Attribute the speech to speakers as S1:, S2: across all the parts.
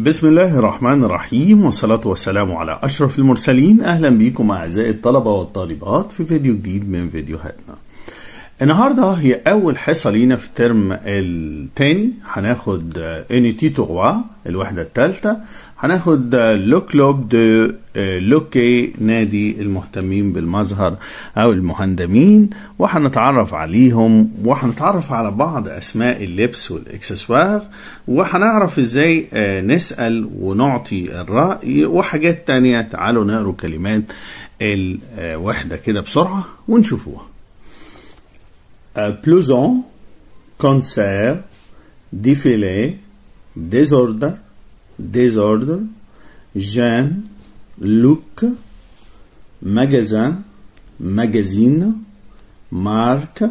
S1: بسم الله الرحمن الرحيم، والصلاة والسلام على أشرف المرسلين. أهلا بكم أعزائي الطلبة والطالبات في فيديو جديد من فيديوهاتنا. النهاردة هي أول حصة لينا في الترم الثاني. هناخد انيتي 3 الوحدة الثالثة، هناخد لو كلوب دو لوكي نادي المهتمين بالمظهر أو المهندمين، وهنتعرف عليهم وهنتعرف على بعض أسماء اللبس والإكسسوار، وهنعرف إزاي نسأل ونعطي الرأي وحاجات تانية. تعالوا نقرأ كلمات الوحدة كده بسرعة ونشوفوها. Peloton, concert, défilé, désordre, gêne, look, magasin, magazine, marque,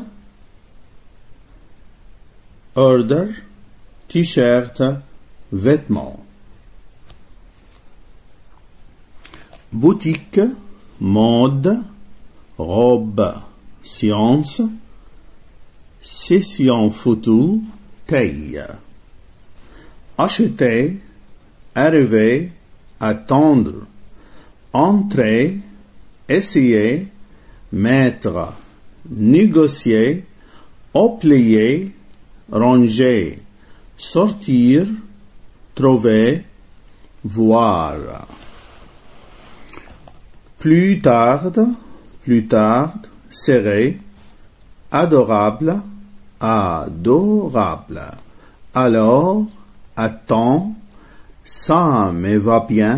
S1: order, t-shirt, vêtements. Boutique, mode, robe, science, session photo, taille. Acheter, arriver, attendre, entrer, essayer, mettre, négocier, oublier, ranger, sortir, trouver, voir. Plus tard, serrer, adorable, alors, attends, ça me va bien,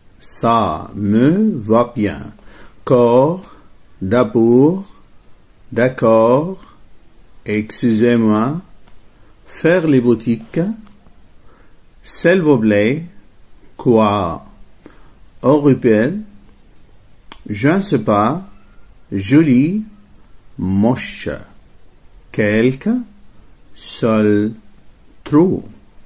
S1: corps, d'abord, d'accord, excusez-moi, faire les boutiques, s'il vous plaît, quoi, horrible, je ne sais pas, joli, moche, quelque, seul, trop.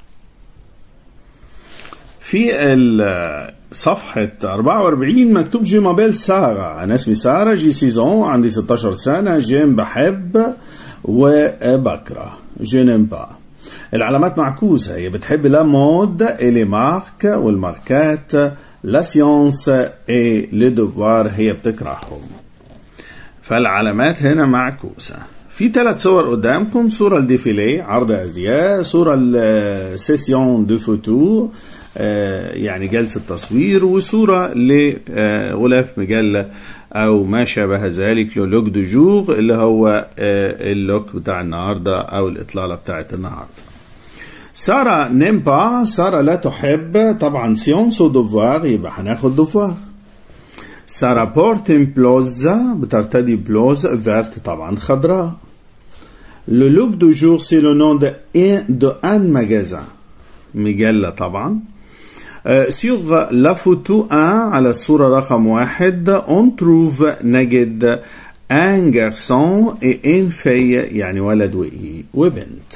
S1: في صفحة 44 مكتوب جي مابيل سارة. أنا اسمي سارة، جي سيزون، عندي 16 سنة، جيم بحب وبكره، جينيم با. العلامات معكوسة، هي بتحب لا مود إلي مارك والماركات، لا سيونس إي لي دوفوار هي بتكرههم. فالعلامات هنا معكوسة. في 3 صور قدامكم، صورة الديفيلي عرض أزياء، صورة السيسيون دو فوتو يعني جلسة تصوير، وصورة لغلاف مجلة أو ما شابه ذلك، لوك دو جور اللي هو اللوك بتاع النهاردة أو الإطلالة بتاعت النهاردة. سارة نيمبا، سارة لا تحب، طبعا سيونس ودوفوار يبقى هناخد دوفوار. سارة بورت بلوزة، بترتدي بلوز فيرت طبعا خضراء. Le look du jour c'est le nom de un magasin، مجلة طبعا. Sur la photo 1 على الصورة رقم 1 on trouve نجد un garçon et une fille يعني ولد وبنت.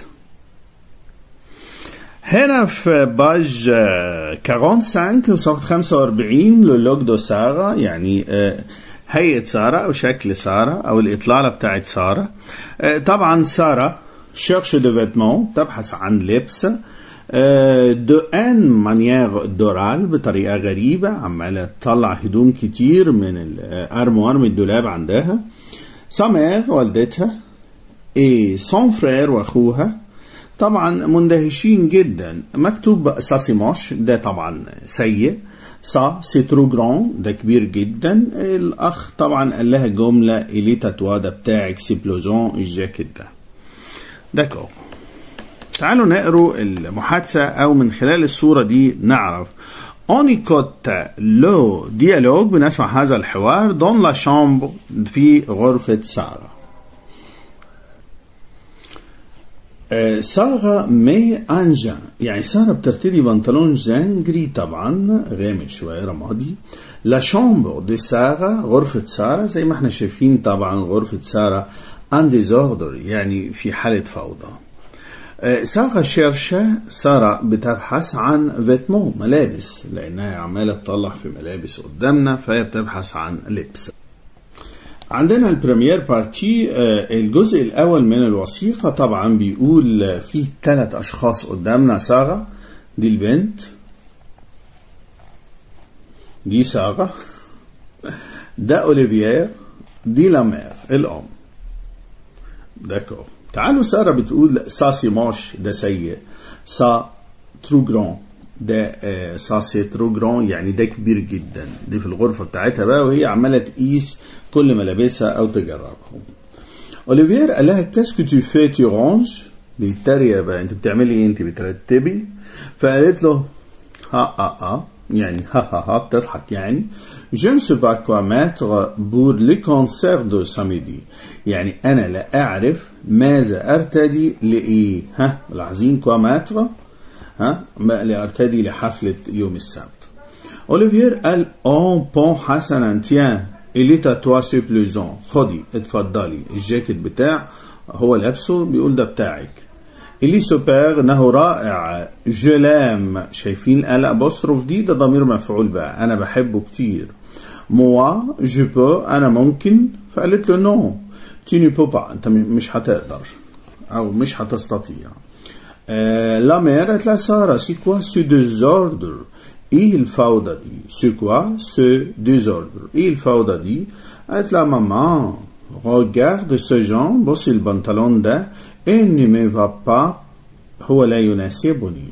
S1: هنا في باج 45 وصفحة 45 لوك دو سارة يعني هيئة سارة أو شكل سارة أو الإطلالة بتاعت سارة. طبعا سارة cherche de vêtements، تبحث عن لبس. de une manière d'oral، بطريقة غريبة، عمالة تطلع هدوم كتير من الأرموار من الدولاب عندها. sa mère والدتها، et son frère وأخوها. طبعا مندهشين جدا. مكتوب سا سي موش، ده طبعا سيء. سا سي ترو جران، ده كبير جدا. الاخ طبعا قال لها جمله الي تاتوا ده بتاعك سي بلوزون الجاكيت ده. داكور، تعالوا نقروا المحادثه او من خلال الصوره دي نعرف. اون ايكوت لو ديالوج، بنسمع هذا الحوار دون لا شامبر، في غرفه ساره. سارة مي أنجان، يعني سارة بترتدي بنطلون جان جري طبعا غامق شوية رمادي. لا شامبر دي سارة، غرفة سارة، زي ما احنا شايفين طبعا غرفة سارة ان ديزوردر يعني في حالة فوضى. سارة شيرشة، سارة بتبحث عن فيتمون ملابس، لأنها عمالة تطلع في ملابس قدامنا فهي بتبحث عن لبس. عندنا البريمير بارتي الجزء الأول من الوثيقة طبعا. بيقول فيه 3 أشخاص قدامنا. سارة دي البنت، دي سارة، ده أوليفيير، دي لا مير الأم. داكور. تعالوا سارة بتقول سا سي موش، ده سيء. سا ترو جران، ده سا سي ترو جران يعني ده كبير جدا. دي في الغرفة بتاعتها بقى وهي عمالة تقيس كل ملابسها أو تجربهم. أوليفيير قال لها كاسكو تو في تو رونج، بيتريق بقى أنت بتعملي إيه؟ أنت بترتبي. فقالت له ها يعني ها بتضحك يعني. Je ne sais pas quoi mettre pour le concert de samedi. يعني أنا لا أعرف ماذا أرتدي لإيه. ها ملاحظين quoi mettre؟ ها لأرتدي لحفلة يوم السبت. أوليفيير قال on prend حسنا tiens il est à toi ce plaisant. خدي اتفضلي الجاكيت بتاع هو لابسه بيقول ده بتاعك. إلي سوبر إنه رائع. جلام، شايفين الأ أبوستروف دي؟ ده ضمير مفعول بقى، أنا بحبه كتير. موا جو بو، أنا ممكن. فقالت له نو تي نو بو با، أنت مش هتقدر أو مش هتستطيع. لا مير قالت لها سارة سي كوا سو ديزوردر، إيه الفوضى دي؟ سو كوا سو ديزوردر، إيه الفوضى دي؟ قالت لها ماما regarde ce genre، بصي البنطلون ده il ne me va pas، هو لا يناسبني.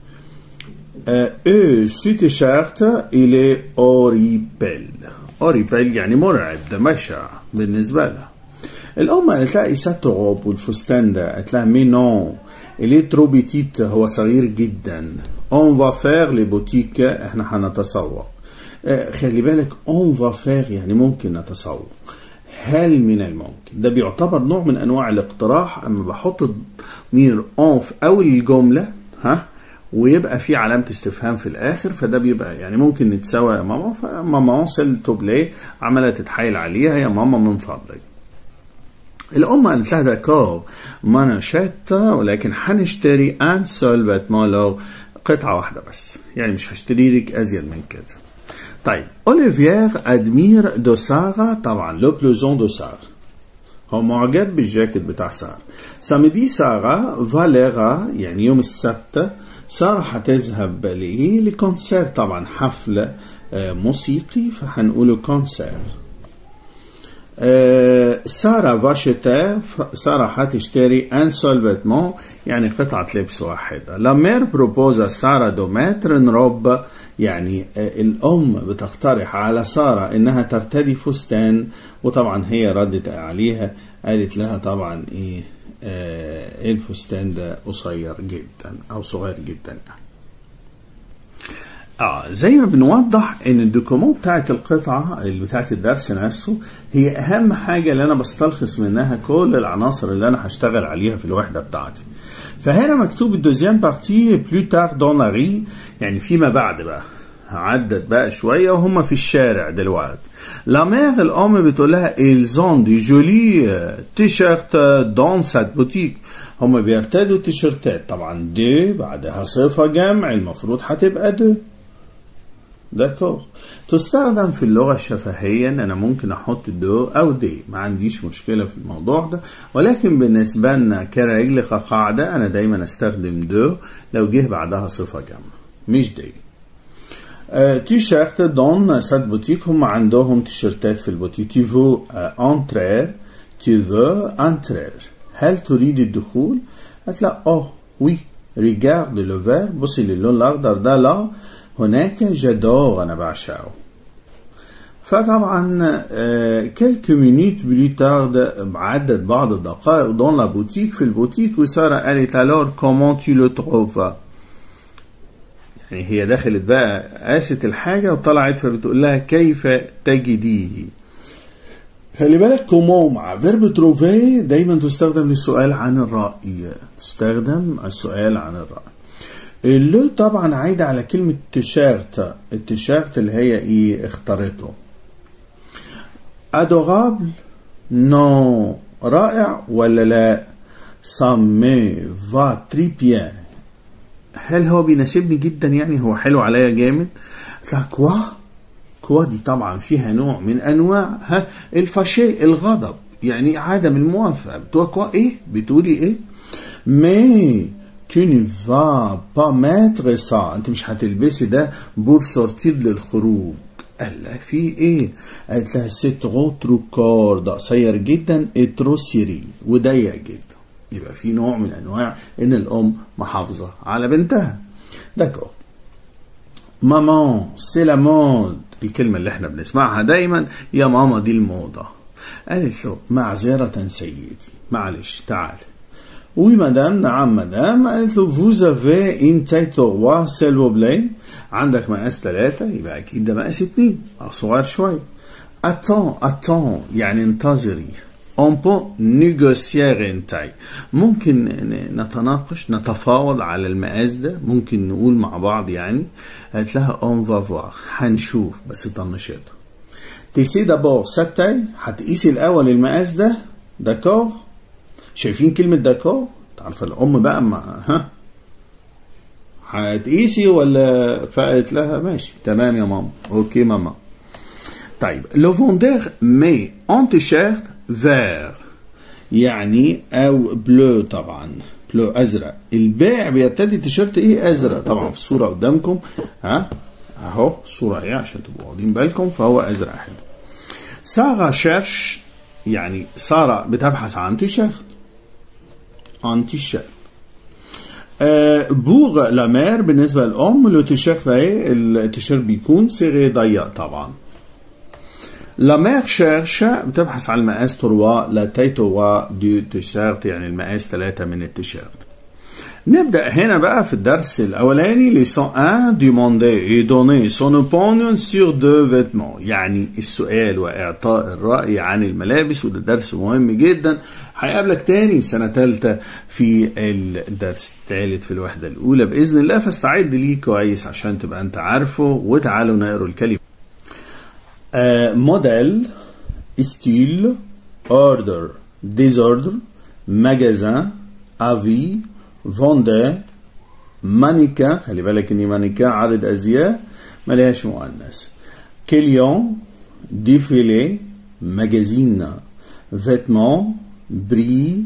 S1: ce t-shirt il est horrible. horrible يعني مرعب، ده بشع بالنسبة لها. الأم قالت لها إيساتروب والفستان ده، قالت لها مي نون il est trop petit، هو صغير جدا. on va faire les boutiques، احنا هنتسوق. خلي بالك on va faire يعني ممكن نتسوق. هل من الممكن؟ ده بيعتبر نوع من انواع الاقتراح. اما بحط ضمير اون في اول الجمله ويبقى في علامه استفهام في الاخر، فده بيبقى يعني ممكن نتساوى يا ماما. فماما سيل توبلي عماله تتحايل عليها يا ماما من فضلك. الام قالت لها داكور ما نشات، ولكن هنشتري ان سول باتمون لو قطعه واحده بس، يعني مش هشتري لك ازيد من كده. طيب أوليفيير أدمير دو سارة، طبعا لو بلوزون دو سارة، هو معجب بالجاكيت بتاع سارة. سامدي سارة فاليرا يعني يوم السبت سارة هتذهب لإيه؟ لكونسير، طبعا حفل موسيقي فهنقوله كونسير. سارة فاشتر، سارة هتشتري ان سول فيتمون يعني قطعة لبس واحدة. لا مير بروبوزا سارة دو متر روب، يعني الأم بتقترح على سارة إنها ترتدي فستان، وطبعا هي ردت عليها قالت لها طبعا إيه الفستان ده قصير جدا أو صغير جدا. زي ما بنوضح ان الدوكومون بتاعت القطعة اللي بتاعت الدرس نفسه هي اهم حاجة اللي انا بستلخص منها كل العناصر اللي انا هشتغل عليها في الوحدة بتاعتي. فهنا مكتوب الدوزيام بارتي بلو تار دون لا ري، يعني فيما بعد بقى عدت بقى شوية وهم في الشارع دلوقتي. لا مير الام بتقول لها إلزون دي جولي تيشيرت دون سات بوتيك، هم بيرتدوا تيشيرتات. طبعا دي بعدها صفة جمع المفروض هتبقى دو. داكور. تستخدم في اللغة الشفهية ان انا ممكن احط دو او دي، ما عنديش مشكلة في الموضوع ده، ولكن بالنسبة لنا كرجل كقاعدة انا دايما استخدم دو لو جه بعدها صفة جمع مش دي. تيشيرت دون سات بوتيك، هم عندهم تيشيرتات في البوتيك. tu veux entrer، tu veux entrer، هل تريد الدخول؟ قالت لا اوه وي ريجارد لو فير، بصي للون الاخضر ده لا هناك جادور انا بعشقه. فطبعا كلكو مينيت بلو تارد عدت بعض الدقائق دون لا بوتيك في البوتيك، وسارة قالت الور كومون تو لو تروف، يعني هي دخلت بقى قاست الحاجة وطلعت فبتقول لها كيف تجديه. خلي بالك كومون مع فيرب تروفي دايما تستخدم للسؤال عن الرأي، تستخدم السؤال عن الرأي. اللي طبعا عايدة على كلمة تيشيرت، التيشيرت اللي هي ايه اختارته. ادورابل نو رائع ولا لا؟ سامي فا تري بيان، هل هو بيناسبني جدا يعني هو حلو عليا جامد؟ كوا كوا دي طبعا فيها نوع من انواع الفاشي الغضب، يعني عدم الموافقة. بتقول كوا ايه؟ بتقولي ايه؟ مي tu ne vas pas mettre ça، انت مش هتلبسي ده بور سورتير للخروج. قال لها في ايه؟ قالت لها سي ترو ترو كور، ده قصير جدا، اترو سيري وضيق جدا. يبقى في نوع من انواع ان الام محافظه على بنتها. داكور. مامان سي لا مود، الكلمه اللي احنا بنسمعها دايما، يا ماما دي الموضه. قالت له معذره سيدي، معلش تعال. وي مدام، نعم مدام. قالت له vous avez une taille 3 s'il vous plaît، عندك مقاس 3؟ يبقى اكيد ده مقاس 2، صغير شويه. attends يعني انتظري. on peut négocier une taille، ممكن نتناقش نتفاوض على المقاس ده، ممكن نقول مع بعض يعني. قالت لها on va voir، هنشوف بس طنشتها. تيسي دابور cette taille، هتقيسي الاول المقاس ده. داكور. شايفين كلمة داكور؟ تعرف الأم بقى ما هتقيسي ولا؟ فقالت لها ماشي تمام يا ماما، أوكي ماما. طيب لو فوندير مي أون تيشيرت فير، يعني أو بلو، طبعا بلو أزرق. البائع بيرتدي تيشيرت إيه؟ أزرق. طبعا في الصورة قدامكم أهو الصورة إيه عشان تبقوا واخدين بالكم، فهو أزرق حلو. سارة شيرش، يعني سارة بتبحث عن تيشيرت. عن تيشيرت. بوغ لا مير بالنسبة للأم، لو تيشيرت ايه؟ التيشيرت بيكون سيغي ضيق طبعا. لا مير شيرش بتبحث عن المقاس 3، لا تاي 3 دو تيشيرت، يعني المقاس 3 من التيشيرت. نبدأ هنا بقى في الدرس الأولاني. ليسون 1 demander et donner son opinion sur deux vêtements، يعني السؤال وإعطاء الرأي عن الملابس، وده درس مهم جدا هيقابلك تاني في سنة تالتة في الدرس الثالث في الوحدة الأولى بإذن الله، فاستعد ليه كويس عشان تبقى أنت عارفه. وتعالوا نقروا الكلمة. موديل، ستيل، اوردر، ديزوردر، ماجازان، افي، فوندي، مانيكا، خلي بالك ان مانيكا عارض ازياء ملهاش مؤنث. كليون، ديفيلي، ماجازين، فيتمون، بري،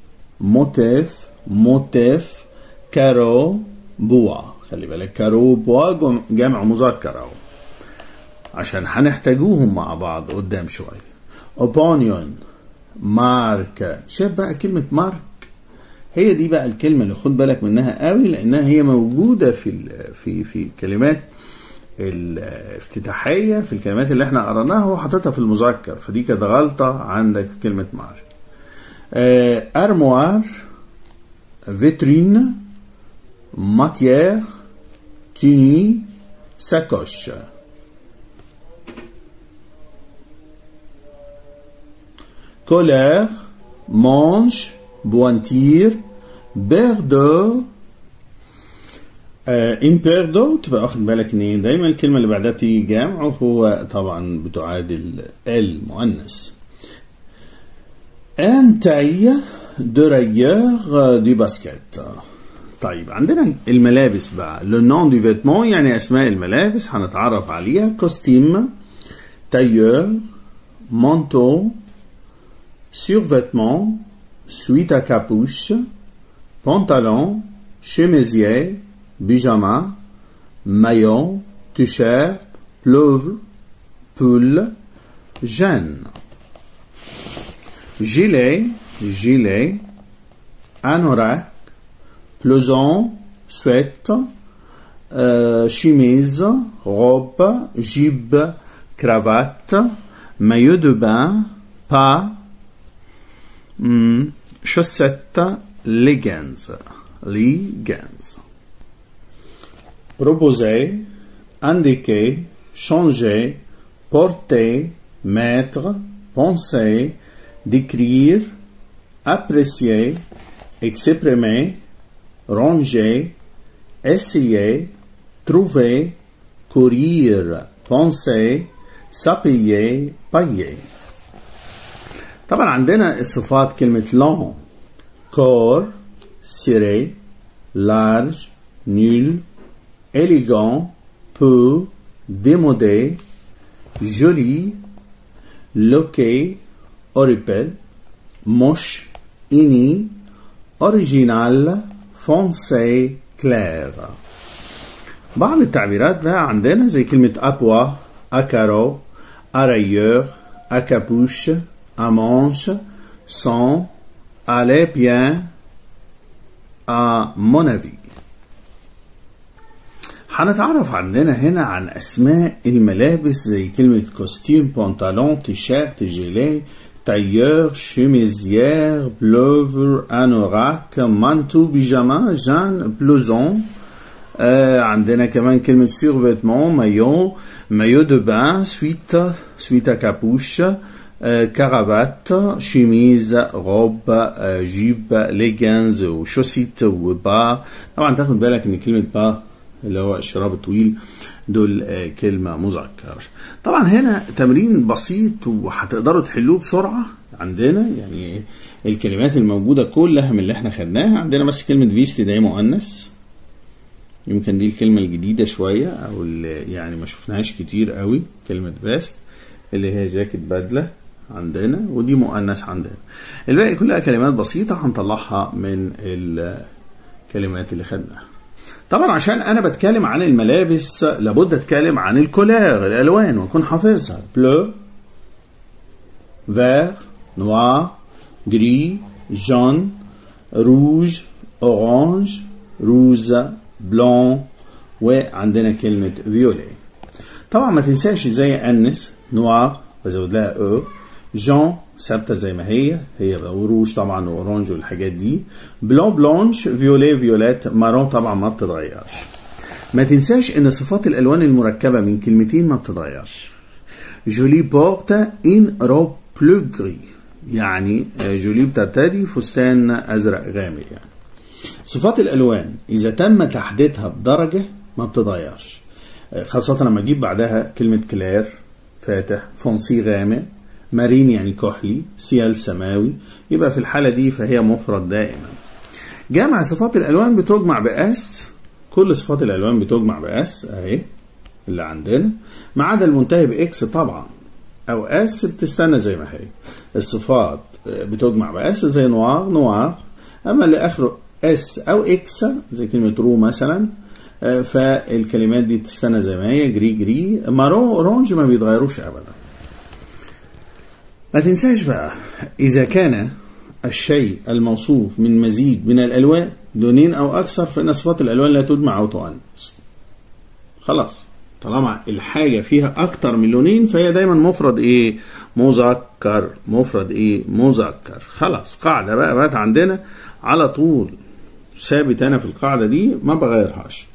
S1: موتيف، كارو، بوا. خلي بالك كارو بوا جمع مذكر اهو عشان هنحتاجوهم مع بعض قدام شويه. اوبونيون، ماركه. شايف بقى كلمه مارك؟ هي دي بقى الكلمة اللي خد بالك منها قوي، لأنها هي موجودة في كلمات الافتتاحية، في الكلمات اللي احنا قرأناها وحطيتها في المذكر، فدي كانت غلطة عندك في كلمة مارك. أرموار، فيترين، ماتيير، توني، ساكوش. كولير، مانش، بوانتير، بيردو. ان بيردو تبقى واخد بالك ان دايما الكلمه اللي بعدها بتيجي جمع، وهو طبعا بتعادل المؤنث. ان تاي دو رايور دي باسكيت. طيب عندنا الملابس بقى، لو نون دي فيتمون يعني اسماء الملابس هنتعرف عليها. كوستيم، تايور، مانتو، سيرفيتمون، suite à capuche, pantalon, chemisier, pyjama, maillot, t-shirt, pullover, pull, jean. Gilet, anorak, blouson, sweat, chemise, robe, jupe, cravate, maillot de bain, pas, chaussette, leggings. Proposer, indiquer, changer, porter, mettre, penser, décrire, apprécier, exprimer, ranger, essayer, trouver, courir, penser, s'appuyer, payer. طبعا عندنا الصفات كلمة long، court، serré، large، nul، élégant، peu، démodé، joli، loqué، horrible، moche، uni، original، foncé، clair. بعض التعبيرات بقى عندنا زي كلمة أبوا، à carreaux, à rayures, à capuche, à manches, sans, allez bien, à mon avis. هنتعرف عندنا هنا عن أسماء الملابس زي كلمة كوستيم، بنطلون، تيشيرت، جيلي، تايور، شميزيير، بلوفر، أنوراك، مانتو، بيجاما، جان، بلوزون. عندنا كمان كلمة سيرفيتمون، مايو دو بان، سويت à capuche، كرافات، شيميز، روب، جيب، ليجنز، وشوسيت، وبا. طبعا تاخد بالك ان كلمة با اللي هو الشراب الطويل دول كلمة مذكر. طبعا هنا تمرين بسيط وهتقدروا تحلوه بسرعة. عندنا يعني الكلمات الموجودة كلها من اللي احنا خدناها. عندنا بس كلمة فيست ده مؤنث، يمكن دي الكلمة الجديدة شوية او اللي يعني ما شفناهاش كتير قوي. كلمة فيست اللي هي جاكيت، بدلة عندنا، ودي مؤنث عندنا. الباقي كلها كلمات بسيطة هنطلعها من الكلمات اللي خدناها. طبعا عشان انا بتكلم عن الملابس لابد اتكلم عن الكولير، الالوان، واكون حافظها. بلو، فير، نوار، جري، جون، روج، اورانج، روز، بلون، وعندنا كلمة فيولي. طبعا ما تنساش زي انس، نوار بزود لها او، جون ثابته زي ما هي وروج طبعا واورانج والحاجات دي، بلون بلونش، فيولي فيولات، مارون طبعا ما بتتغيرش. ما تنساش ان صفات الالوان المركبه من كلمتين ما بتتغيرش. جولي بورت ان روب بلو غري، يعني جولي بترتدي فستان ازرق غامق. يعني صفات الالوان اذا تم تحديدها بدرجه ما بتتغيرش، خاصه لما اجيب بعدها كلمه كلير فاتح، فونسي غامق، مارين يعني كحلي، سيال سماوي، يبقى في الحالة دي فهي مفرد دائما. جمع صفات الألوان بتجمع بأس، كل صفات الألوان بتجمع بأس أهي اللي عندنا، ما عدا المنتهي بإكس طبعا أو أس بتستنى زي ما هي. الصفات بتجمع بأس زي نوار نوار، أما اللي آخره أس أو إكس زي كلمة رو مثلا فالكلمات دي بتستنى زي ما هي. جري جري، مارون أورانج ما بيتغيروش أبدا. ما تنساش بقى إذا كان الشيء الموصوف من مزيد من الألوان لونين أو أكثر فإن صفات الألوان لا تجمع أو تؤنث. خلاص، طالما الحاجة فيها أكتر من لونين فهي دايما مفرد إيه؟ مذكر. مفرد إيه؟ مذكر. خلاص، قاعدة بقى عندنا على طول ثابت أنا في القاعدة دي ما بغيرهاش.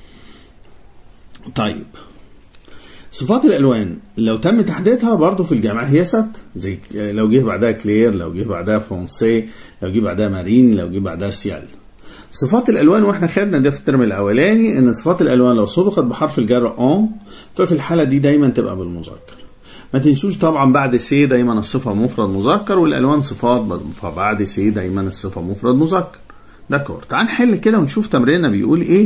S1: طيب، صفات الألوان لو تم تحديدها برضو في الجمع هي ثابتة، زي لو جه بعدها كلير، لو جه بعدها فونسي، لو جه بعدها مارين، لو جه بعدها سيال. صفات الألوان واحنا خدنا ده في الترم الأولاني إن صفات الألوان لو سبقت بحرف الجر أون ففي الحالة دي دايما تبقى بالمذكر. ما تنسوش طبعا بعد سي دايما الصفة مفرد مذكر، والألوان صفات، فبعد سي دايما الصفة مفرد مذكر. داكور، تعال نحل كده ونشوف تمريننا بيقول إيه.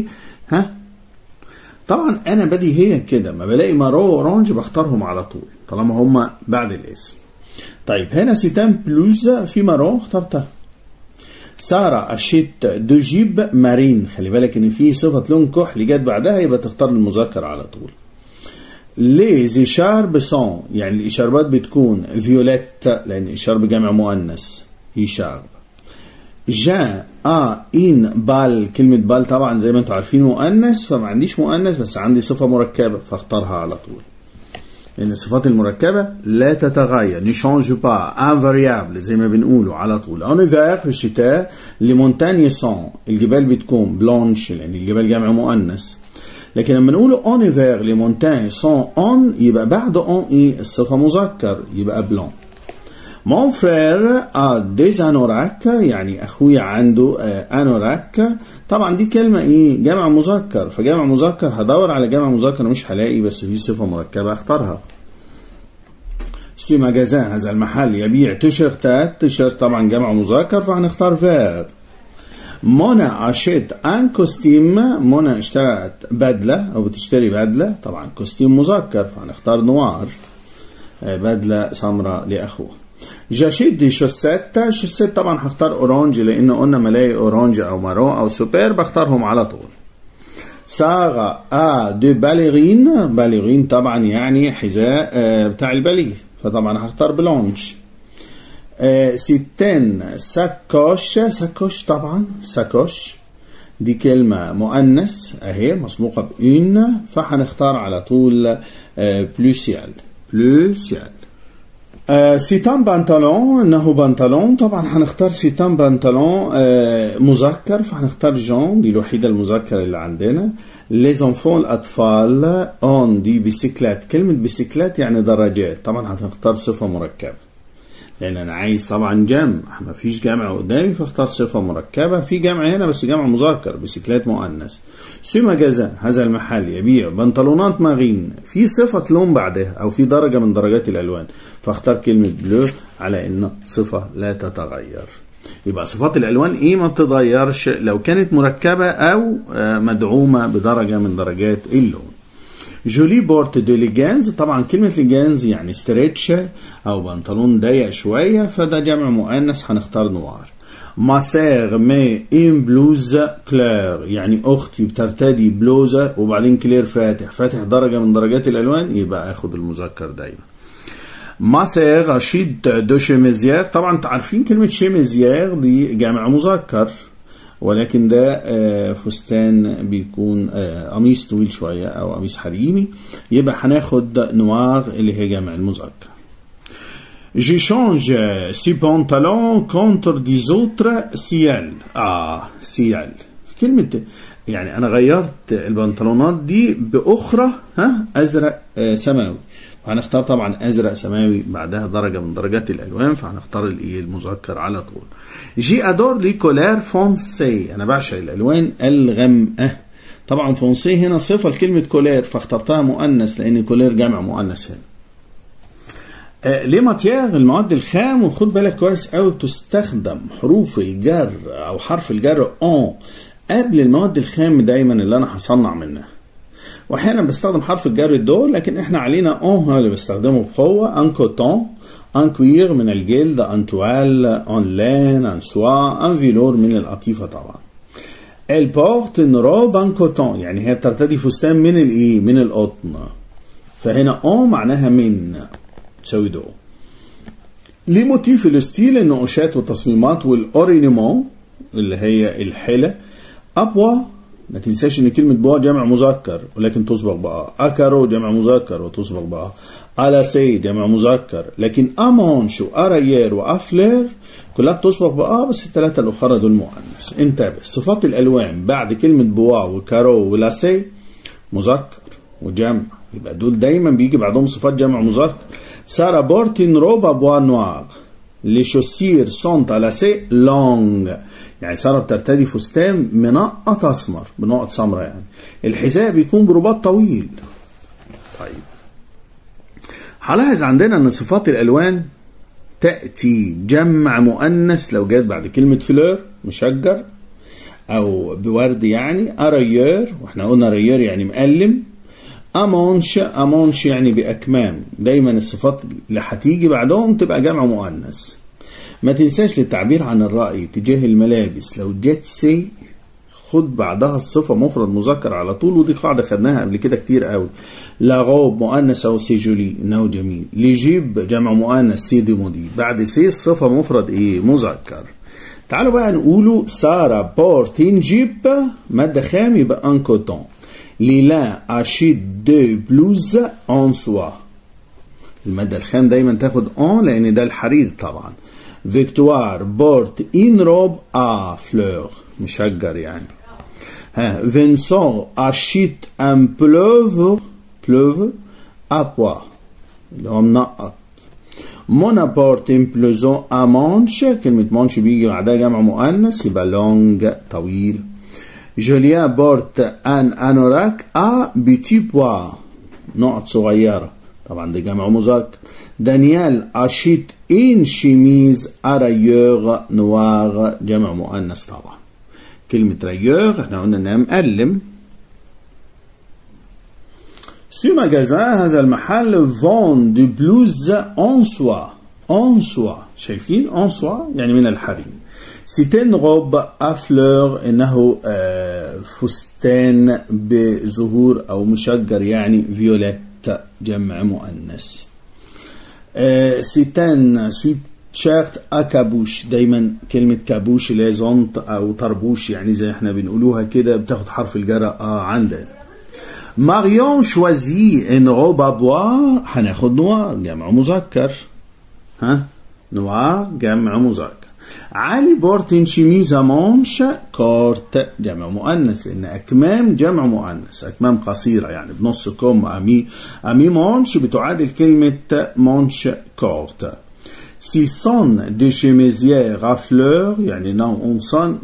S1: طبعا انا بديهيا كده ما بلاقي مارو اورانج بختارهم على طول طالما هما بعد الاسم. طيب هنا سيتان بلوز في مارون اخترتها. سارة اشيت دو جيب مارين، خلي بالك ان في صفة لون كحلي جت بعدها يبقى تختار المذكر على طول. لي زيشارب سون، يعني الاشاربات بتكون فيوليت لان اشارب جمع مؤنث يشارب. جان ان بال، كلمة بال طبعا زي ما انتم عارفين مؤنث، فما عنديش مؤنث بس عندي صفة مركبة فاختارها على طول. لأن الصفات المركبة لا تتغير، نيشانج با، انفاريابل زي ما بنقوله على طول. اون ايفير في الشتاء، لي مونتاني سون، الجبال بتكون بلانش لأن الجبال جمع مؤنث. لكن لما نقول اون ايفير لي مونتاني سون اون يبقى بعد اون ايه الصفة مذكر يبقى بلان. Mon frère a des anoraks، يعني أخوي عنده أنوراك. طبعا دي كلمة إيه؟ جمع مذكر، فجمع مذكر هدور على جمع مذكر مش هلاقي بس في صفة مركبة أختارها. سو ماجازان، هذا المحل يبيع تيشيرتات، تيشيرت طبعا جمع مذكر فهنختار فير. مونا أشيت أن كوستيم، مونا اشترت بدلة أو بتشتري بدلة، طبعا كوستيم مذكر فهنختار نوار، بدلة سمراء لأخوه. جاشيت دي شوسيت، شوسيت طبعا هختار اورانج لان قلنا ملاقي اورانج او مارون او سوبر بختارهم على طول. سارة a de ballerines. باليرين طبعا يعني حذاء بتاع الباليه، فطبعا هختار بلونش. ستين ساكوش. ساكوش طبعا ساكوش دي كلمة مؤنث اهي مسبوقة بإن، فهنختار على طول بلوسيال. بلوسيال. سيتان بنطلون. انه بنطلون طبعا هنختار سيتان بنطلون مذكر، فهنختار جون دي الوحيدة المذكر اللي عندنا. ليز انفون الاطفال. اون دي بيسيكلات. كلمة بيسيكلات يعني دراجات، طبعا هنختار صفة مركبة لان انا عايز طبعا جمع، ما فيش جمع قدامي فاختار صفة مركبة. في جمع هنا بس جمع مذكر، بيسيكلات مؤنث. سو ماجازان هذا المحل يبيع بنطلونات مارين، في صفة لون بعدها او في درجة من درجات الالوان، فاختار كلمة بلو على ان صفة لا تتغير. يبقى صفات الالوان ايه ما بتتغيرش لو كانت مركبة او مدعومة بدرجة من درجات اللون. جولي بورت دو ليجانز. طبعا كلمة ليجانز يعني ستريتش او بنطلون ضيق شوية، فده جمع مؤنث هنختار نوار. ما سير مي ان بلوز كلير يعني اختي بترتدي بلوزة وبعدين كلير فاتح، فاتح درجة من درجات الالوان، يبقى اخد المذكر دايما. ما سير اشيد دو شيميزيير. طبعا تعرفين كلمة شيميزيير دي جمع مذكر، ولكن ده فستان بيكون قميص طويل شوية او قميص حريمي، يبقى هناخد نوار اللي هي جمع المذكر. جي شانج سي بانتالون كونتر دي زوتر سيال. سيال كلمة يعني انا غيرت البنطلونات دي باخرى ازرق سماوي، هنختار طبعا ازرق سماوي بعدها درجه من درجات الالوان، فهنختار المذكر على طول. جي ادور لي كولير فونسي. انا بعشق الالوان الغامقه، طبعا فونسي هنا صفه لكلمه كولير فاخترتها مؤنث لان كولير جمع مؤنث هنا. ليه ماتيير المواد الخام، وخد بالك كويس قوي تستخدم حروف الجر او حرف الجر اون قبل المواد الخام دايما اللي انا هصنع منها، واحيانا بستخدم حرف الجر دو، لكن احنا علينا اون هو اللي بستخدمه بقوه. ان كوتون، ان كوير من الجلد، ان توال، ان لين، ان سوا، ان فيلور من القطيفه طبعا. البورت ان روب ان كوتون يعني هي بترتدي فستان من الايه؟ من القطن، فهنا اون معناها من تساوي دو. ليه موتيف الستيل النقوشات والتصميمات، والاورينيمون اللي هي الحله. ابوا ما تنساش ان كلمة بوا جمع مذكر ولكن تسبق بأ. اكارو جمع مذكر وتسبق بأ. الاسي جمع مذكر، لكن امونش وارايير وافلير كلها بتسبق بأ، بس الثلاثة الاخرى دول مؤنث. انتبه صفات الالوان بعد كلمة بوا وكارو ولاسي مذكر وجمع، يبقى دول دايما بيجي بعدهم صفات جمع مذكر. سارة بورتين روبا بوا نوار. لي شوسير سونت الاسي لونج يعني سارة بترتدي فستان منقط اسمر بنقط سمراء، يعني الحذاء بيكون برباط طويل. طيب هلاحظ عندنا ان صفات الالوان تأتي جمع مؤنث لو جت بعد كلمة فلور مشجر او بورد يعني. ارايير واحنا قلنا رايير يعني مقلم. امونش، امونش يعني باكمام، دايما الصفات اللي هتيجي بعدهم تبقى جمع مؤنث. ما تنساش للتعبير عن الرأي تجاه الملابس لو جت سي خد بعدها الصفة مفرد مذكر على طول، ودي قاعدة خدناها قبل كده كتير قوي. لا غوب مؤنث او سي جولي انه جميل. لي جيب جمع مؤنث سي دي مودي، بعد سي الصفة مفرد ايه؟ مذكر. تعالوا بقى نقولوا سارة بورتين جيب مادة خام يبقى ان كوتون. ليلان اشيت دو بلوز ان سوا. المادة الخام دايما تاخد ان لان ده الحرير طبعا. فيكتوار بورت ان روب ا فلور مشجر يعني. فينسون اشيت ان بلوفر، بلوفر ا بوا اللي هو منقط. مونا بورت ان بلوزون ا مانش، كلمة مانش بيجي بعدها جمع مؤنث يبقى لونج طويل. جوليان بورت ان انوراك ا بيتي بوا نقط صغيرة، طبعا ده جمع مذكر. دانيال اشيت ان شيميز ارايور نوار جمع مؤنث طبعا. كلمة رايور احنا قلنا انها مقلم. سو ماجازان هذا المحل فون دو بلوز ان سوا. ان سوا شايفين ان سوا يعني من الحرير. سيتين روب افلور انه فستان بزهور أو مشجر يعني فيوليت جمع مؤنث. سيتان سويت شيرت أكابوش، دايما كلمة كابوش اللي هي زونت أو طربوش يعني زي احنا بنقولوها كده بتاخد حرف الجر عندنا. ماريون شوازي ان روب ابوا، هناخد نوار جمع مذكر. نوار جمع مذكر. علي بورتين شيميزا مونش كورت جمع مؤنث، لان اكمام جمع مؤنث، اكمام قصيره يعني بنص كم. امي مونش بتعادل كلمه مونش كورت. سيسون دي شيميزيير ا فلور يعني نونسون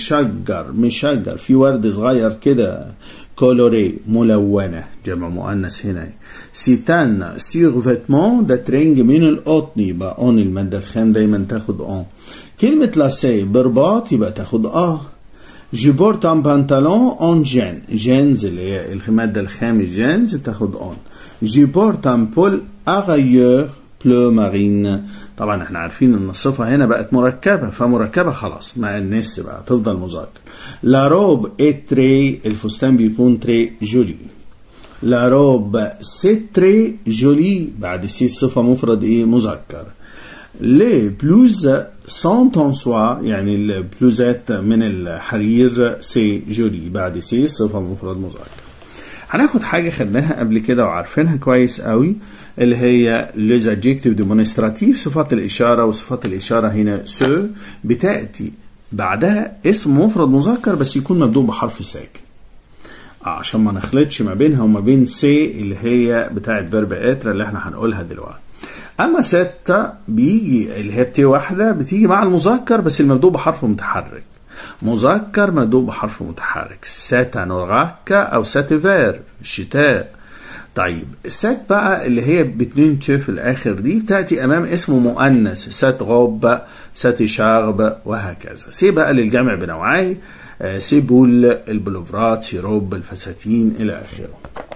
S1: مشجر في ورد صغير كده كولوري ملونة جمع مؤنث هنا. سيتان سيغ فيتمون ده ترنج من القطن، يبقى اون المادة الخام دايما تاخد اون. كلمة لاسي برباط يبقى تاخد جي بورت ان بانتالون اون جين، جينز اللي هي المادة الخام الجينز تاخد اون. جي بورت ان بول اغيور بلو مارين، طبعا احنا عارفين ان الصفة هنا بقت مركبة، فمركبة خلاص مع النس بقى تفضل مذكر. لا روب اي تري، الفستان بيكون تري جولي. لا روب سي تري جولي، بعد سي صفة مفرد مذكر. لي بلوز سانت ان سوا، يعني البلوزات من الحرير سي جولي، بعد سي صفة مفرد مذكر. هناخد حاجة خدناها قبل كده وعارفينها كويس قوي، اللي هي les adjectifs démonstratifs، صفات الإشارة. وصفات الإشارة هنا سو بتأتي بعدها اسم مفرد مذكر بس يكون مبدوء بحرف ساكن، عشان ما نخلطش ما بينها وما بين سي اللي هي بتاعت فيرب اتر اللي احنا هنقولها دلوقتي. اما ستة بيجي اللي هي بتي واحدة بتيجي مع المذكر بس المبدوء بحرف متحرك، مذكر مبدوء بحرف متحرك. ساتانوراك او ساتيفير الشتاء. طيب سات بقى اللي هي باتنين ت في الاخر دي بتاتي امام اسم مؤنث، سات غوب ساتي شارب وهكذا. سي بقى للجمع بنوعي، سي بول البلوفرات، سي روب الفساتين الى اخره.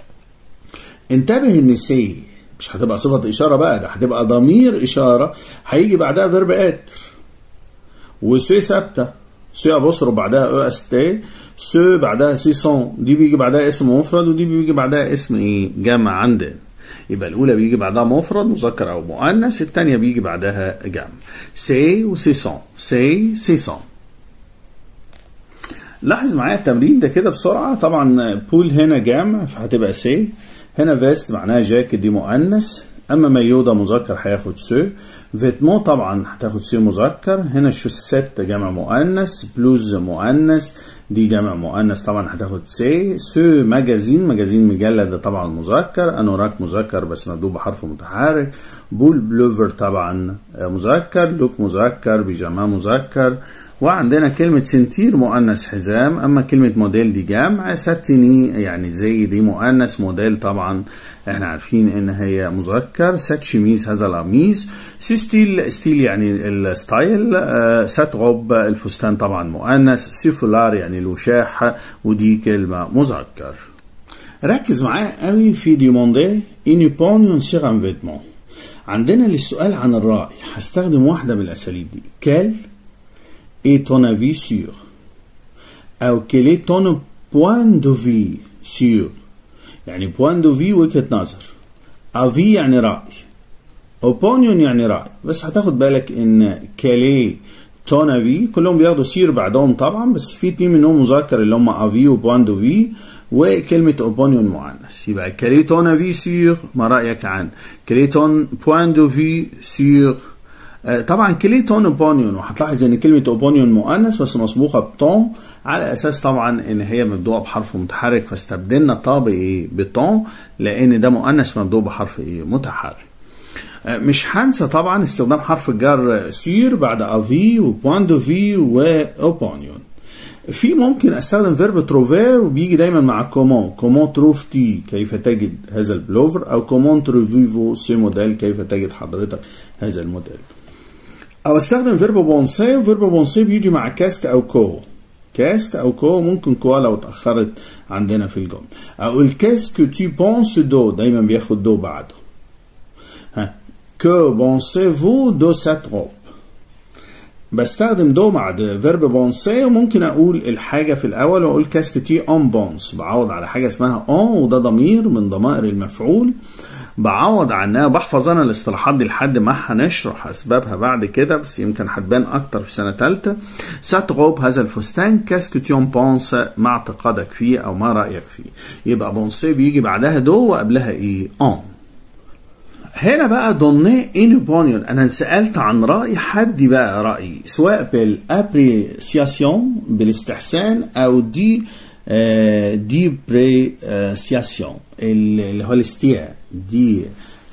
S1: انتبه ان سي مش هتبقى صفة اشارة بقى، ده هتبقى ضمير اشارة هيجي بعدها فيرب اتر. وسي ثابتة، سي ابوستروف بعدها او اس تي، سو بعدها سيسون، دي بيجي بعدها اسم مفرد ودي بيجي بعدها اسم جمع عندنا. يبقى الاولى بيجي بعدها مفرد مذكر او مؤنث، الثانيه بيجي بعدها جمع. سي وسيسون، سي سيسون. لاحظ معايا التمرين ده كده بسرعه. طبعا بول هنا جمع فهتبقى سي، هنا فيست معناها جاكيت دي مؤنث، اما مايو ده مذكر هياخد سو. فيتمون طبعا هتاخد سي مذكر. هنا شوسيت جمع مؤنث، بلوز مؤنث دي جمع مؤنث طبعا هتاخد سي. سو مجازين، مجازين مجلد ده طبعا مذكر. انوراك مذكر بس مبدوء بحرف متحرك. بول بلوفر طبعا مذكر. لوك مذكر. بيجاما مذكر. وعندنا كلمة سنتير مؤنث حزام، أما كلمة موديل دي جمع. ساتيني يعني زي دي مؤنث، موديل طبعا احنا عارفين ان هي مذكر. سات شميز هذا القميص. سي ستيل، ستيل يعني الستايل. سات غوب الفستان طبعا مؤنث. سي فولار يعني الوشاح ودي كلمة مذكر. ركز معايا قوي في ديموندي إني بونيون سيغ ان فيتمون. عندنا للسؤال عن الرأي هستخدم واحدة من الأساليب دي. كال et ton avis sur، أو quel est ton point de vue sur، يعني point de vue وجهة نظر. avis يعني رأي. opinion يعني رأي. بس هتاخد بالك إن quel est ton avis كلهم بياخدوا سير بعدهم طبعا، بس في اتنين منهم مذكر اللي هم avis و point de vue، وكلمة opinion مؤنث. يبقى quel est ton avis sur ما رأيك عن، quel est ton point de vue sur. طبعا كليتون اوبونيون، وهتلاحظ ان كلمه اوبونيون مؤنث بس مسبوقه بتون، على اساس طبعا ان هي مبدوءه بحرف متحرك، فاستبدلنا الطا بتون لان ده مؤنث مبدوء بحرف متحرك. مش هنسى طبعا استخدام حرف الجر سير بعد افي وبوان دو في واوبونيون. في ممكن استخدم فيرب تروفير وبيجي دايما مع كومون تروفتي كيف تجد هذا البلوفر، او كومون تروفيفو سي موديل كيف تجد حضرتك هذا الموديل. او استخدم فيرب بونسي، وفيرب بونسي بيجي مع كاسك او كو. كاسك او كو، ممكن كو لو اتاخرت عندنا في الجمله. او الكاسك تي بونس دو دايما بياخد دو بعده. ها كو بونسي فو دو سات روب. بستخدم دو مع فيرب بونسي، وممكن اقول الحاجة في الاول واقول كاسكو تي اون بونس، بعوض على حاجة اسمها اون وده ضمير من ضمائر المفعول، بعوض عنها. بحفظ انا الاصطلاحات دي لحد ما هنشرح اسبابها بعد كده، بس يمكن هتبان اكتر في سنة تالتة. ساتروب هذا الفستان، كاسكو تي اون بونس ما اعتقادك فيه او ما رأيك فيه. يبقى بونسي بيجي بعدها دو وقبلها ايه؟ اون. هنا بقى دوني ان اوبونيون، انا سألت عن رأي حد بقى رأي سواء بالابريسياسيون بالاستحسان او دي بريسياسيون اللي هو الاستياء. دي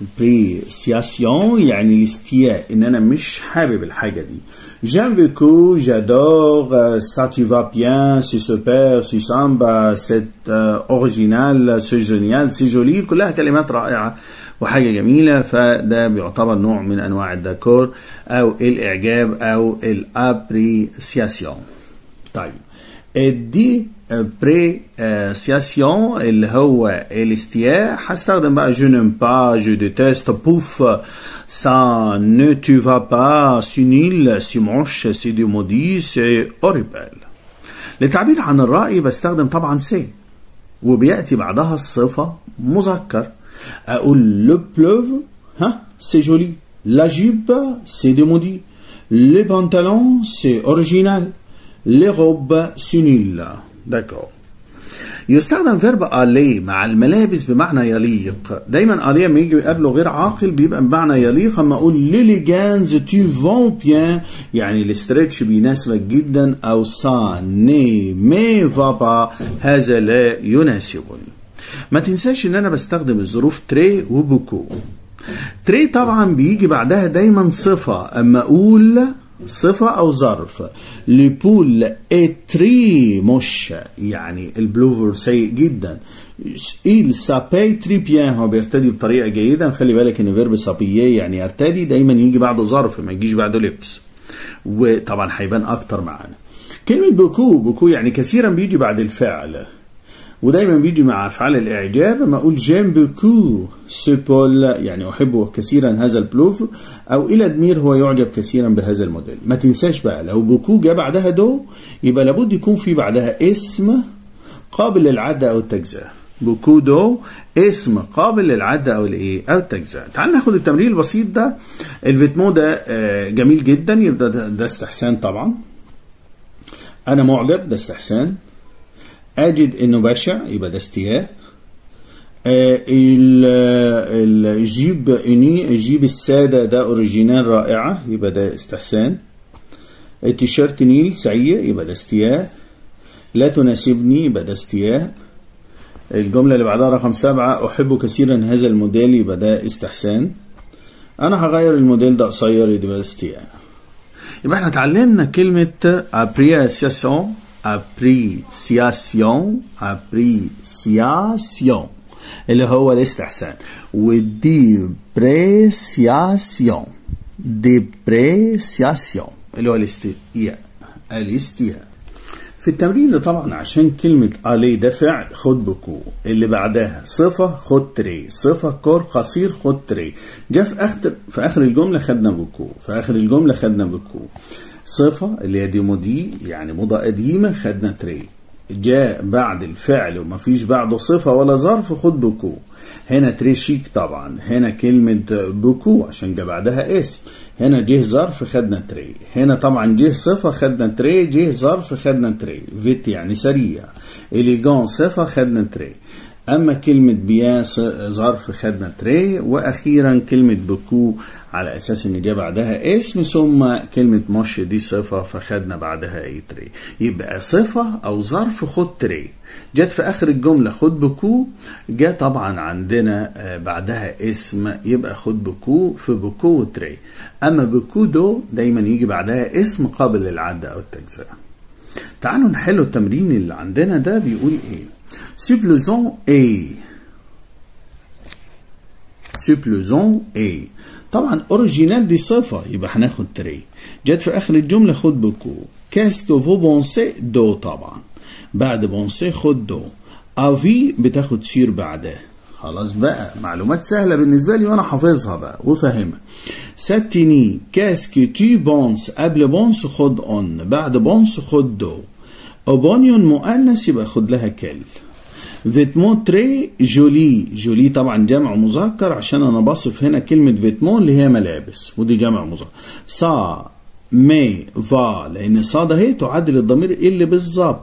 S1: بريسياسيون يعني الاستياء، ان انا مش حابب الحاجة دي. j'aime beaucoup, j'adore, ça tu vas bien, c'est super, c'est sympa, c'est original, c'est génial, c'est joli، كلها كلمات رائعة وحاجة جميلة، فده بيعتبر نوع من أنواع الديكور أو الإعجاب أو الأبريسياسيون. طيب الدي بريسياسيون اللي هو الاستياء، هستخدم بقى je n'aime pas, je déteste, pouf, ça ne tu vas pas, c'est nul, c'est moche, c'est démodé, c'est horrible. للتعبير عن الرأي بستخدم طبعا سي، وبيأتي بعدها الصفة مذكر. أقول le pleuve c'est joli, la jupe c'est démodé, les pantalons c'est original, les robes c'est nul. d'accord. يستخدم فيرب ألي مع الملابس بمعنى يليق. دايما ألي لما يجي قبله غير عاقل بيبقى بمعنى يليق. اما اقول ليليجانز تو فون بيان يعني الاسترتش بيناسبك جدا، او سا ني مي فابا هذا لا يناسبني. ما تنساش ان انا بستخدم الظروف تري وبوكو. تري طبعا بيجي بعدها دايما صفة، اما اقول صفة او ظرف. لبول اتري مش يعني البلوفر سيء جدا. il s'appelle très bien هو بيرتدي بطريقة جيدة. خلي بالك ان فيرب سابيي يعني يرتدي دايما يجي بعده ظرف، ما يجيش بعده لبس، وطبعا هيبان اكتر معانا. كلمة بوكو يعني كثيرا بيجي بعد الفعل، ودايما بيجي مع افعال الاعجاب. اما اقول جيم بوكو سو بول يعني احبه كثيرا هذا البلوفر، او الى ادمير هو يعجب كثيرا بهذا الموديل. ما تنساش بقى لو بوكو جاء بعدها دو يبقى لابد يكون في بعدها اسم قابل للعد او التجزئه. بوكو دو اسم قابل للعد او الايه او التجزئه. تعال ناخد التمرين البسيط ده. الفيتمو ده جميل جدا، يبقى ده استحسان طبعا. انا معجب ده استحسان. أجد إنه بشع يبقى ده استياء. الجيب الجيب السادة ده أوريجينال رائعة يبقى ده استحسان. التيشيرت نيل سيء يبقى ده استياء. لا تناسبني يبقى ده استياء. الجملة اللي بعدها رقم 7 أحب كثيرا هذا الموديل يبقى ده استحسان. أنا هغير الموديل ده قصير يبقى ده استياء. يبقى احنا اتعلمنا كلمة appréciation اللي هو الاستحسان، وديبريسياسيون اللي هو الاستياء. في التمرين ده طبعا عشان كلمة ألي ده فعل خد بكو، اللي بعدها صفة خد تري، صفة كور قصير خد تري. جاء في آخر الجملة خدنا بكو. صفة اللي هي ديمودي يعني موضة قديمة خدنا تري. جاء بعد الفعل وما فيش بعده صفة ولا ظرف خد بوكو. هنا تري شيك طبعا. هنا كلمة بوكو عشان جاء بعدها اسم. هنا جه ظرف خدنا تري. هنا طبعا جه صفة خدنا تري. جه ظرف خدنا تري. فيت يعني سريع. إليجون صفة خدنا تري. أما كلمة بيان ظرف خدنا تري. وأخيرا كلمة بوكو على أساس إن جاء بعدها اسم، ثم كلمة مش دي صفة فخدنا بعدها أي تري. يبقى صفة أو ظرف خد تري. جت في آخر الجملة خد بوكو. جاء طبعا عندنا بعدها اسم يبقى خد بوكو في بوكو تري. أما بوكو دو دايما يجي بعدها اسم قابل للعد أو التجزئة. تعالوا نحلوا التمرين اللي عندنا ده. بيقول إيه؟ supposons A طبعا اوريجينال دي صفة يبقى هناخد تري. جت في آخر الجملة خد بوكو. كاسكو فو بونسي دو طبعا بعد بونسي خد دو. افي بتاخد سير بعدها خلاص بقى معلومات سهلة بالنسبة لي وانا حافظها بقى وفاهمها. ساتيني كاسكي تي بونس، قبل بونس خد اون، بعد بونس خد دو. اوبونيون مؤنث يبقى خد لها كل. فيتمون تري جولي، جولي طبعا جمع مذكر عشان انا بصف هنا كلمة فيتمون اللي هي ملابس ودي جمع مذكر. سا مي فا، لان صا ده هي تعادل الضمير اللي بالظبط.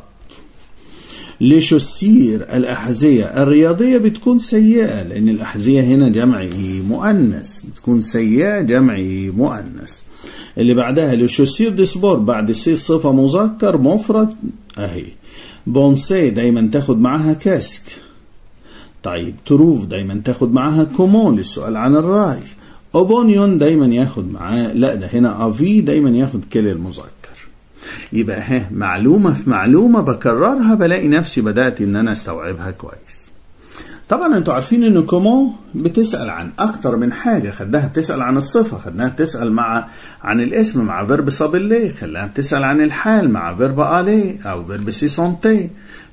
S1: لي شوسير الأحذية الرياضية بتكون سيئة لأن الأحذية هنا جمع مؤنث، بتكون سيئة جمع مؤنث. اللي بعدها لي شوسير دي سبور، بعد سي صفة مذكر مفرد أهي. بونسي دايما تاخد معاها كاسك. طيب تروف دايما تاخد معاها كومون للسؤال عن الرأي. أوبونيون دايما ياخد معاه، لا ده هنا أفي دايما ياخد كل المذكر. يبقى معلومة في معلومة بكررها بلاقي نفسي بدأت ان انا استوعبها كويس. طبعا انتوا عارفين ان كومون بتسأل عن اكتر من حاجة، خدناها بتسأل عن الصفة، خدناها بتسأل عن الاسم مع فيرب سابيلي، خدناها بتسأل عن الحال مع فيرب الي او فيرب سي سونتي.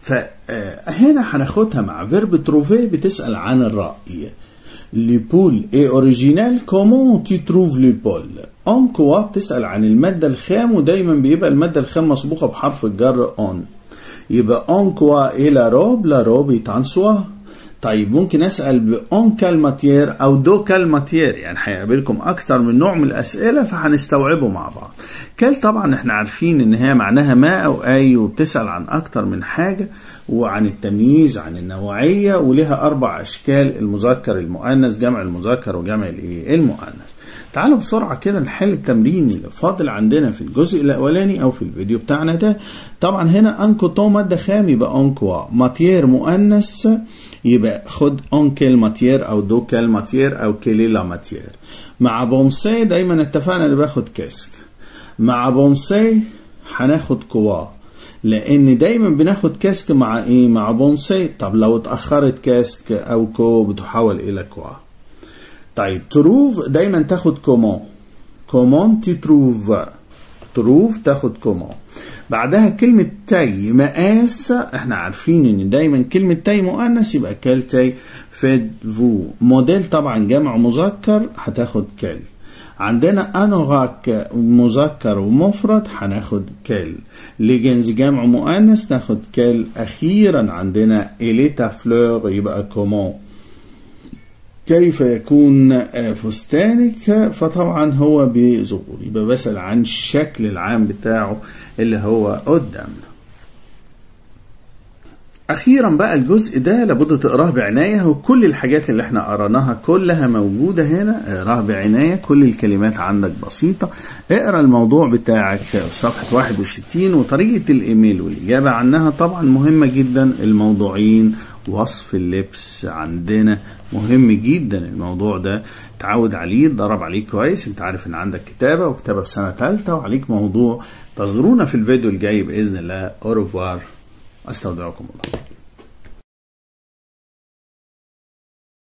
S1: فهنا هناخدها مع فيرب تروفي بتسأل عن الرأي. لي بول اي اوريجينال كومون تي تروف لي بول. اون كوا بتسأل عن المادة الخام ودايما بيبقى المادة الخام مسبوقة بحرف الجر اون. يبقى اون كوا اي لا روب، لا روب ايتان سوا. طيب ممكن اسأل بأون كال ماتير او دو كال ماتير، يعني هيقابلكم اكتر من نوع من الاسئلة فهنستوعبه مع بعض. كال طبعا احنا عارفين ان هي معناها ما او اي، وبتسأل عن اكتر من حاجة وعن التمييز عن النوعية، ولها 4 اشكال: المذكر المؤنث، جمع المذكر، وجمع المؤنث. تعالوا بسرعة كده نحل التمرين اللي فاضل عندنا في الجزء الأولاني أو في الفيديو بتاعنا ده. طبعا هنا أنكوتون مادة خام يبقى أنكوا، ماتير مؤنث يبقى خد أونكل ماتير أو دوكال ماتير أو كيلي لا ماتير. مع بونسي دايما اتفقنا اللي باخد كاسك. مع بونسي هناخد كوا لأن دايما بناخد كاسك مع إيه؟ مع بونسي. طب لو اتأخرت كاسك أو كو بتحول إلى كوا. طيب تروف دايما تاخد كومون، كومون تي تروف، تروف تاخد كومون. بعدها كلمة تاي مقاس، احنا عارفين ان دايما كلمة تاي مؤنث يبقى كال تاي فيد فو. موديل طبعا جمع مذكر هتاخد كال. عندنا انوغاك مذكر ومفرد هناخد كال. ليجنز جمع مؤنث ناخد كال. اخيرا عندنا إليتا فلور يبقى كومون. كيف يكون فستانك؟ فطبعا هو بظهور، يبقى بسأل عن الشكل العام بتاعه اللي هو قدامنا. اخيرا بقى الجزء ده لابد تقراه بعناية، وكل الحاجات اللي احنا قراناها كلها موجودة هنا. اقراه بعناية، كل الكلمات عندك بسيطة. اقرا الموضوع بتاعك في صفحة 61 وطريقة الايميل والاجابة عنها طبعا مهمة جدا. الموضوعين وصف اللبس عندنا مهم جدا، الموضوع ده تعود عليه، اتدرب عليه كويس. انت عارف ان عندك كتابة وكتابة في سنة 3 وعليك موضوع. تظهرونا في الفيديو الجاي بإذن الله. أوروفوار، أستودعكم الله.